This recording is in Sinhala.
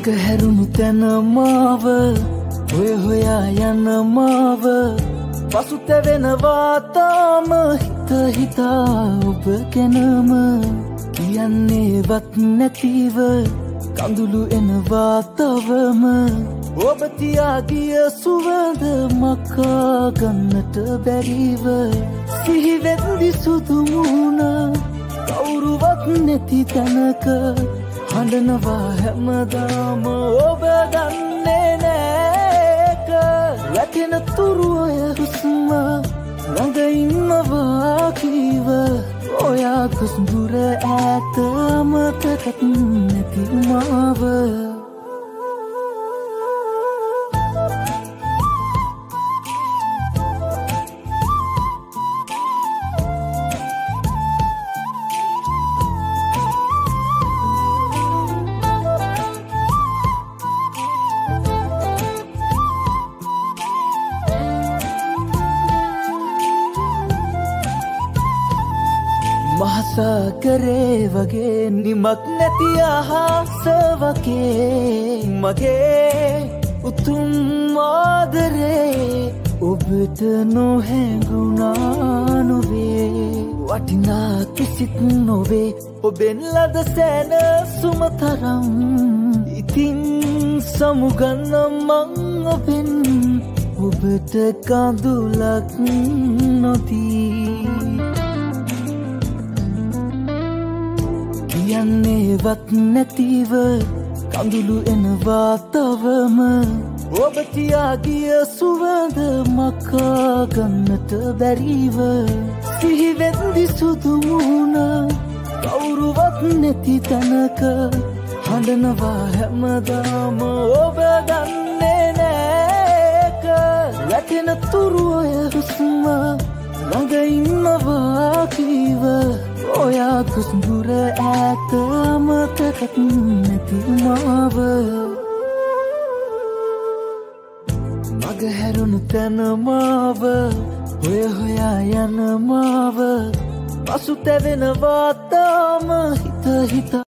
මග හැරුණු තැන මාව ඔය හොයා යන මාව පසුතැවෙනවා තාම හිත හිතා ඔබ ගැනම කියන්නේවත් නැතිව කඳුළු එනවා තවම ඔබ තියා ගිය සුවඳ මකා ගන්නට බැරිව සිහිවෙද්දි සුදු මුහුණ කවුරුවත් නැති තැනක හඬනවා හැමදාම ඔබ දන්නේ නෑක වැටෙන තුරු ඔය හුස්ම ළඟ ඉන්නවා කීව ඔයා ගොස් දුර ඈත මතකත් නැති මාව මහසාගරේ වගේ නිමක් නැති අහස වගේ මගේ උතුම් ආදරේ ඔබට නොහැඟුණා නොවේ වටිනා කිසිත් නොවේ ඔබෙන් ලද සැනසුම තරම් ඉතින් සමුගන්න මං ඔබෙන් ඔබට කඳුලක් නොදී කියන්නේවත් නැතිව කඳුළු එනවා තවම ඔබ තියා ගිය සුවඳ මකා ගන්නට බැරිව සිහිවෙද්දි සුදු මුහුණ කවුරුවත් නැති තැනක හඬනවා හැමදාම ඔබ දන්නේ නෑක වැටෙන තුරු ඔය හුස්ම ළඟ ඉන්නවා කීව ඔයා ගොස් දුර ඈත මතකත් නැති මාව මග හැරුණු තැන මාව ඔය හොයා යන මාව පසුතැවෙනවා තාම හිත හිතා